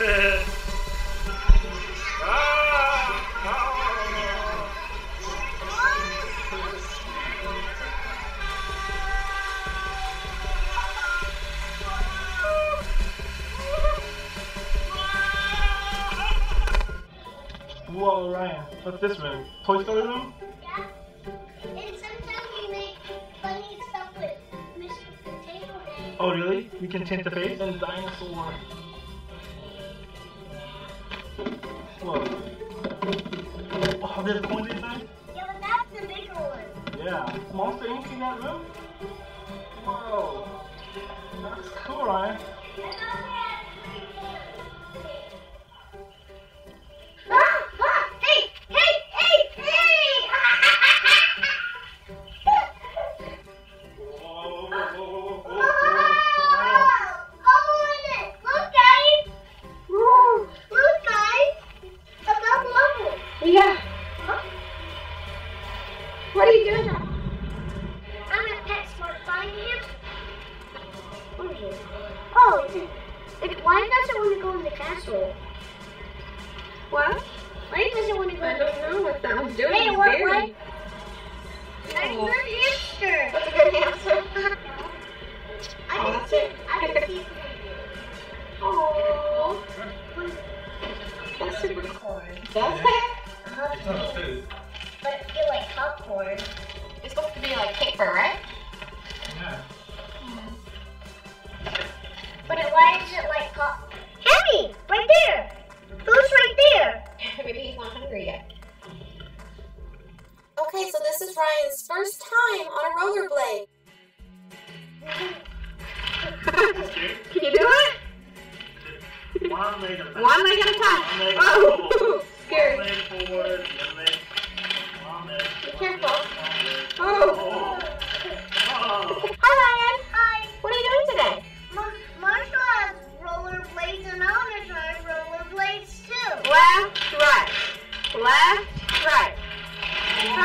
Whoa, Ryan, what's this room? Toy Story room? Yeah. And sometimes we make funny stuff with Mr. Potato Head. Oh, really? We can change the face? And dinosaur. Whoa. Oh, there's coins inside? Yeah, but that's the bigger one. Yeah. Monster Inc. in that room? Whoa. That's cool, Ryan. Yeah. What are you doing? I'm at PetSmart buying him. What is it? Oh, why does it want to go in the castle? What? Why does it want to go I in the don't know what that one's doing. Hey, It's what? very- That's Oh. a good hamster. That's a good answer. I Oh, can that's see. it. I can see. Oh, that's super cool. That's it. It's not food. But I feel like popcorn. It's supposed to be like paper, right? Yeah. But why is it like pop? Henry, right there. Who's right there? Maybe he's not hungry yet. Okay, so this is Ryan's first time on a rollerblade. Can you do it? One leg at a time. One leg at a time. One leg Oh, forward. scary. One leg forward, one leg. One leg. Be careful. One leg. Oh. Oh. Hi, Ryan. Hi. What are you doing today? Marshall has rollerblades and I want to try rollerblades too. Left, right. Left, right. Oh.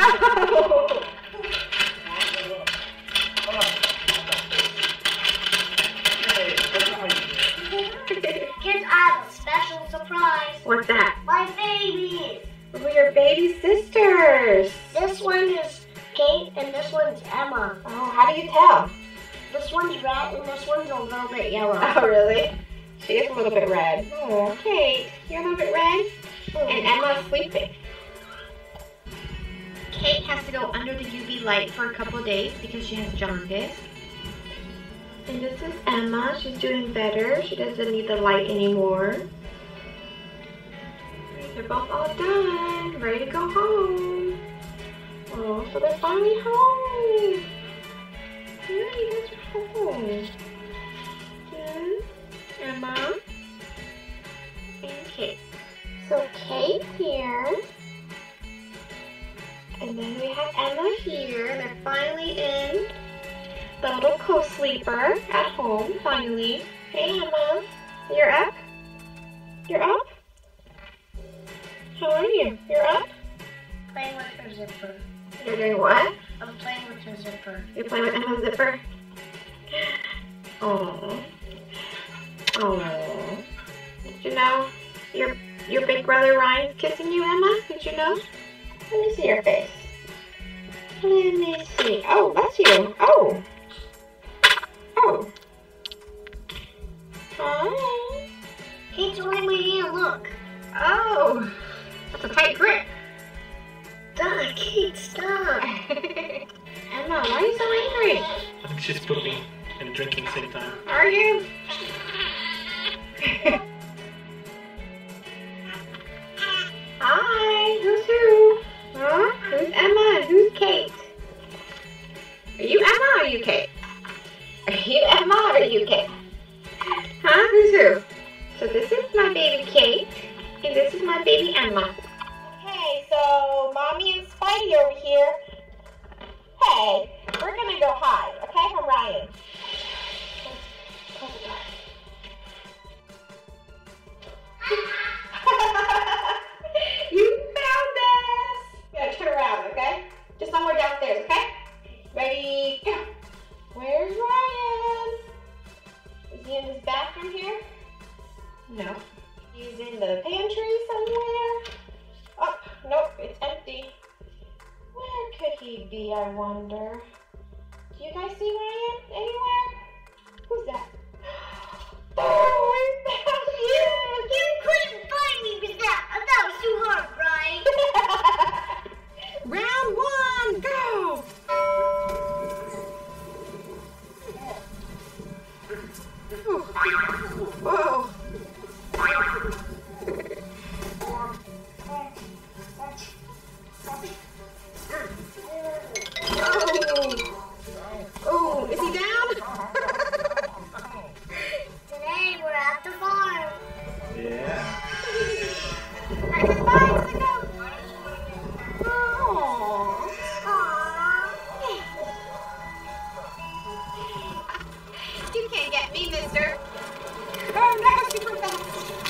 Kids, I have a special surprise. What's that? My babies. We're your baby sisters. This one is Kate and this one's Emma. Oh, how do you tell? This one's red and this one's a little bit yellow. Oh, really? She is a little bit red. Oh, Kate, you're a little bit red. And Emma's sleeping. Kate has to go under the UV light for a couple of days because she has jaundice. And this is Emma. She's doing better. She doesn't need the light anymore. They're both all done. Ready to go home. Oh, so they're finally home. Yeah, you guys are home. Yeah. Emma and Kate. So Kate here. And then we have Emma here. They're finally in the little co-sleeper at home, finally. Hey Emma, you're up? You're up? How are you? You're up? Playing with her zipper. You're doing what? I'm playing with her zipper. You're playing with Emma's zipper? Oh. Oh. Did you know your big brother Ryan's kissing you, Emma? Did you know? Let me see your face. Let me see. Oh, that's you. Oh. Oh. Hi. Kate's holding my hand, look. Oh. That's a tight grip. Stop, Kate, stop. Emma, why are you so angry? I think she's pooping and drinking at the same time. Are you? Hi, who's who? Huh? Who's Emma and who's Kate? Are you Emma or are you Kate? Are you Emma or are you Kate? Huh? Who's who? So this is my baby Kate and this is my baby Emma. Okay, so Mommy and Spidey over here. Hey, we're gonna go hide, okay, from Ryan. Close the door. You found us! Yeah, turn around, okay? Just somewhere downstairs, okay? Ready, go! Where's Ryan? Is he in this bathroom here? No. He's in the pantry somewhere. Oh, nope, it's empty. Where could he be, I wonder? Do you guys see Ryan anywhere? Who's that? Oh, we found you! You couldn't find me because that was too hard, right? Round one, go! Whoa. Oh, is he down? Today we're at the farm. Yeah. Bye, let's go. Oh. You can't get me, mister. Oh, no, super fast.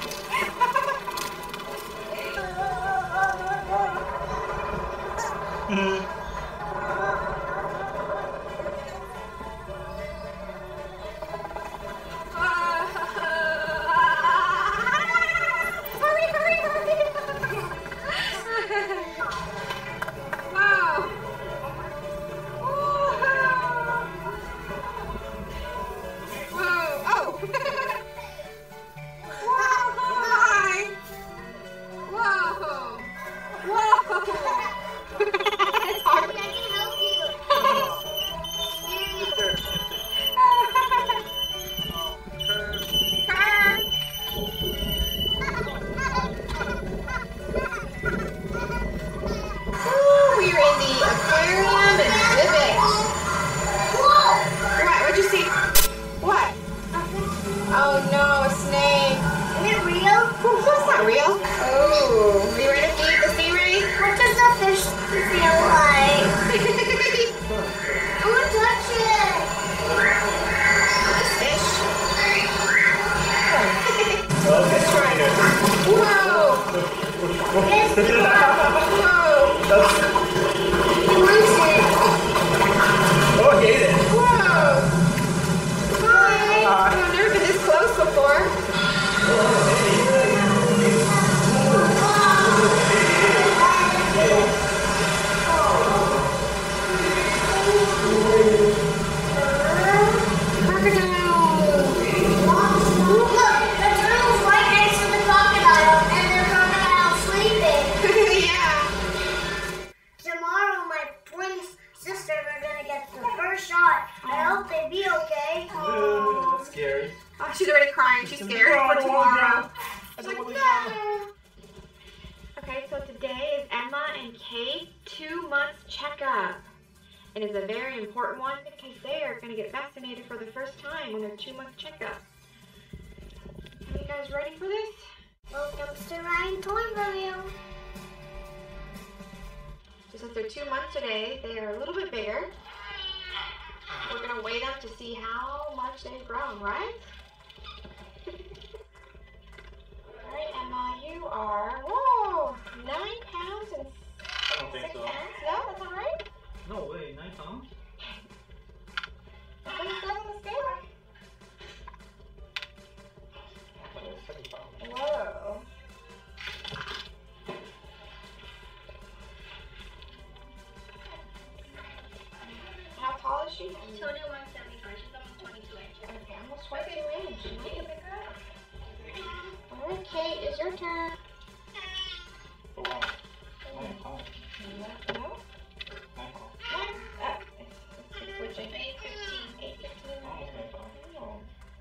She's already crying. She's scared for tomorrow. She's like, no. Okay, so today is Emma and Kate 2 months checkup. It is a very important one because they are going to get vaccinated for the first time on their 2-month checkup. Are you guys ready for this? Welcome to Ryan Toy Review. So since they're 2 months today, they are a little bit bigger. We're going to weigh them to see how much they've grown, right? Alright, Emma, you are, whoa, 9 pounds and 6 so. pounds? No, that's not right? No way, 9 pounds? That's what it says on the scale. Whoa. How tall is she? Total 175. She's almost 22 inches. Okay, almost 22 inches. You need to pick her up. Alright, Kate, it's your turn. Oh, wow. 9 pounds. No? 9 pounds. It's switching. 8:15. 8:15. Almost 9 pounds. Oh.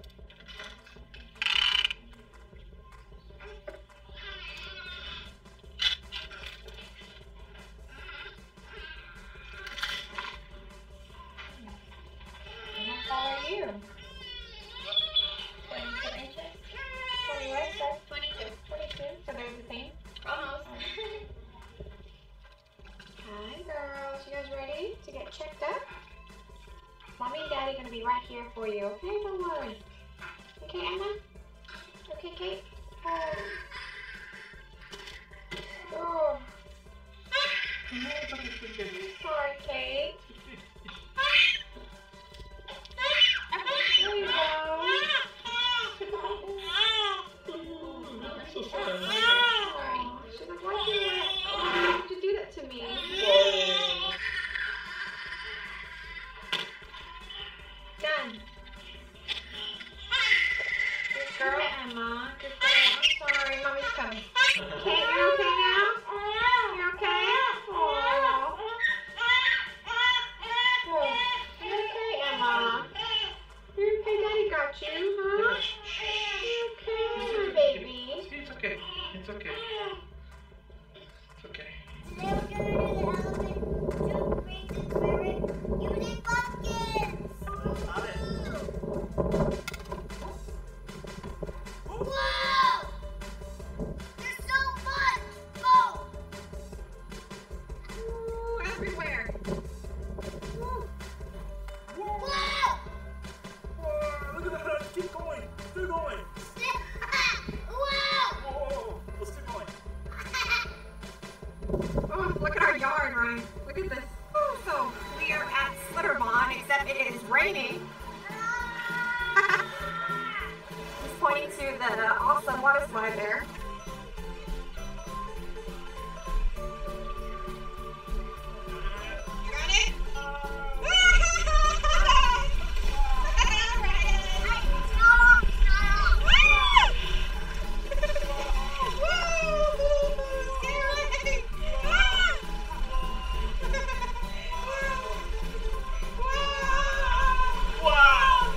And how tall are you? 22 inches. 20 what? So 22. 22. So they're the same. Almost. Hi, girls. You guys ready to get checked up? Mommy and Daddy are gonna be right here for you. Okay, don't worry. Okay, Emma. Okay, Kate. Oh. Sorry, Kate. There you go. So Emma. Good girl. I'm sorry. Mommy's coming. Okay, you're okay now? You're okay? Aww. Oh, you okay, Emma? You okay? Daddy got you, huh? You okay, my baby? See, it's okay. It's okay. It's okay. Today we're gonna do the elephant to raise the spirit using pumpkins. Got it. Whoa! There's so much! Go! Ooh, everywhere. Whoa! Look at that. Keep going. Still going. Whoa! Whoa. Let's keep going. Oh, look at our yard, Ryan. Look at this. Oh, so we are at Slitterbond, except it is raining. He's pointing to the awesome water slide there. You got it? Wow.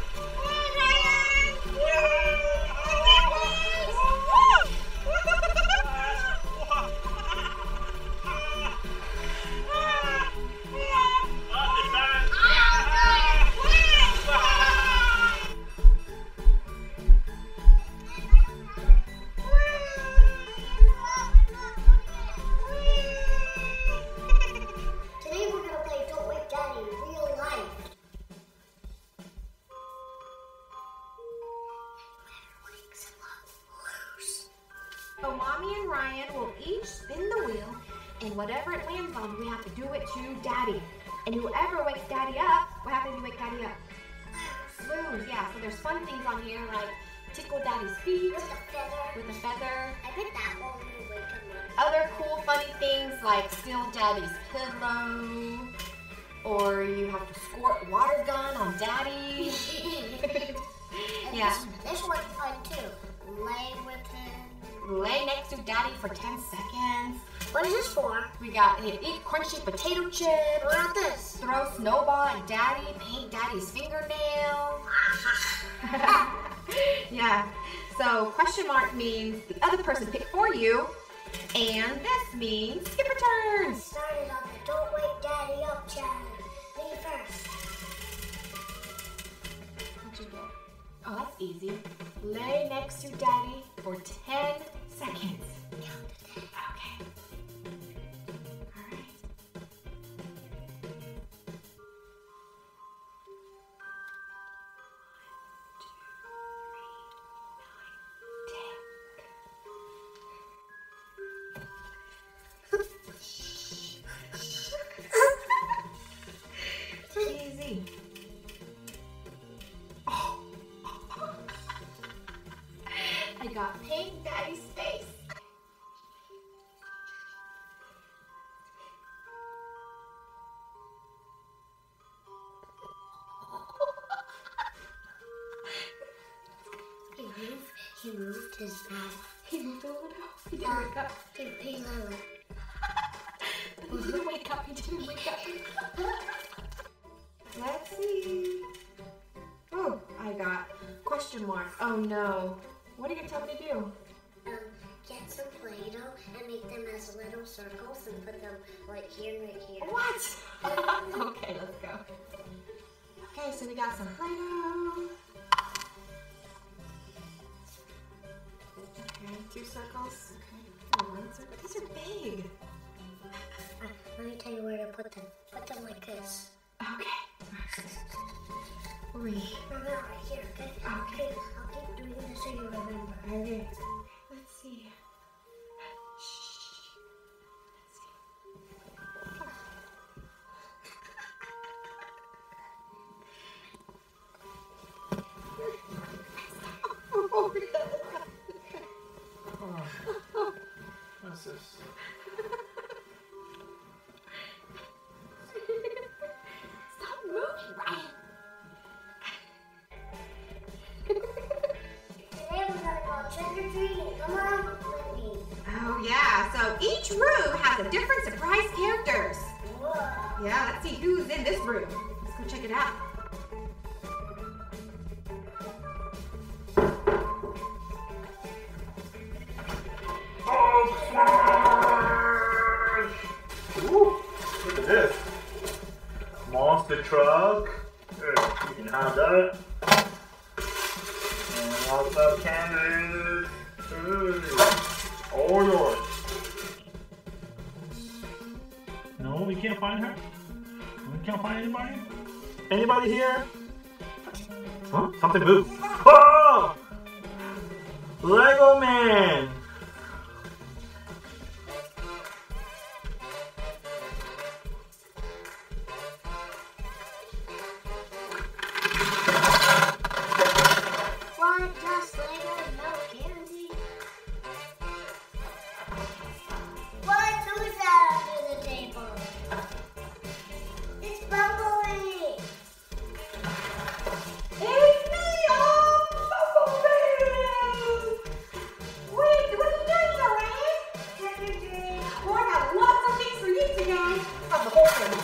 Today we're gonna play Don't Wake Daddy in real life. So Mommy and Ryan will each spin the wheel, and whatever it lands on, we have to do it to Daddy. And whoever wakes Daddy up, what happens if you wake Daddy up? Lose, yeah. So there's fun things on here like tickle Daddy's feet With a feather. with a feather. I bet that won't be wake him Other cool funny things like steal Daddy's pillow, or you have to squirt water gun on Daddy. up. Yeah. This one's fun too. Lay with him. Lay next to Daddy for 10 seconds. What is this for? We got eat crunchy potato chips. What about this? Throw snowball at Daddy, paint Daddy's fingernail. Yeah. So question mark means the other person picked for you, and this means skipper turns. Started on the Don't Wake Daddy Up challenge. Me first. What'd you get? Oh, that's easy. Lay next to Daddy for 10 seconds. Okay. All right. Easy. Oh. I got paint Daddy's face. He moved his mouth. He moved a little bit. He didn't wake up. Did P. Lily. He didn't wake up. He didn't wake up. Let's see. Oh, I got question mark. Oh no. What are you gonna tell me to do? Get some Play-Doh and make them as little circles and put them right here and right here. What? Okay, let's go. Okay, so we got some Play-Doh. Okay, 2 circles. Okay, 1 circle. These are big. Let me tell you where to put them. Put them like this. Okay. 3. No, right here, okay? Okay. I'll keep doing this so you remember. Okay. Let's see. Shh. Let's see. Oh. What's this? Stop moving, Ryan. Yeah, so each room has a different surprise characters. Yeah, let's see who's in this room. Let's go check it out. Ooh, look at this. Monster truck. There, you can have that. And lots of candies. All yours. No, we can't find her. We can't find anybody. Anybody here? Huh? Something moved. Oh! Lego Man. What? Just Lego, no candy? What? Who's that under the table? It's Bumblebee! It's me, Bumblebee! Wait, what are you doing, Joanne? Oh, I got lots of things for you today. Of the whole thing.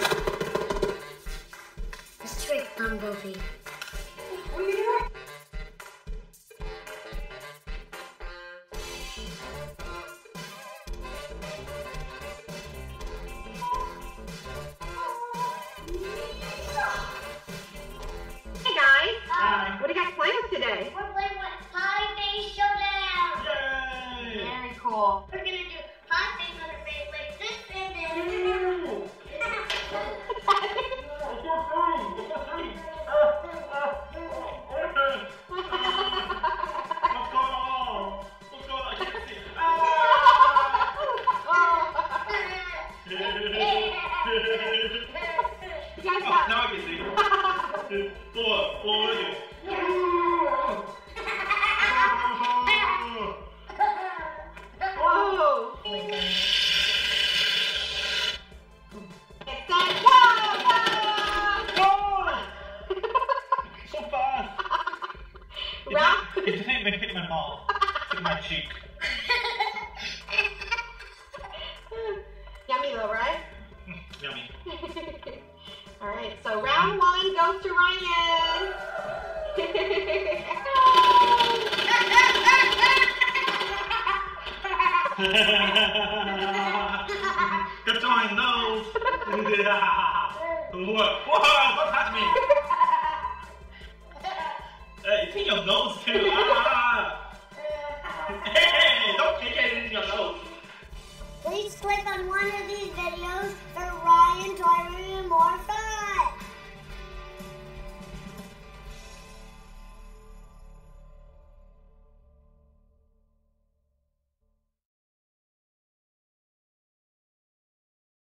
Let's trick Bumblebee. What are you doing? Hey guys, what do you guys planned today? We're playing what? Pie Face Showdown! Yay! Very cool. We're gonna do pie face on her face like this and then... It's your turn. It's your turn. What's going on? What's going on? I can't see. You guys Oh, got... now I can see. Four, look at it. Whoa! It's that Oh! So fast. Round. It just ain't even hit my mouth. Hit my cheek. Yummy though, right? Yummy. Alright, so round one goes to Ryan. Good time, nose. What? Whoa, don't touch me. Hey, it's in your nose too. Hey, don't kick it in your nose. Please click on one of these videos for